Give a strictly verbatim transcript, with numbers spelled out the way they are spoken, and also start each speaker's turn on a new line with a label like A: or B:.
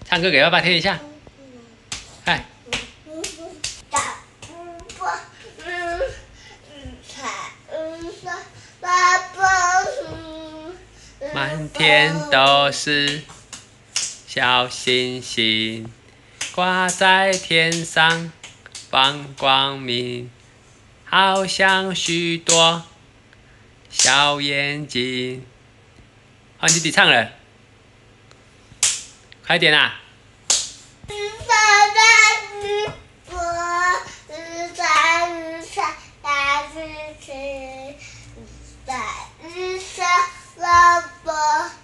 A: 唱歌给爸爸听一下。哎。满天都是小星星，挂在天上放光明，好像许多小眼睛。换弟弟唱了，快点啊！
B: 在日上，老婆。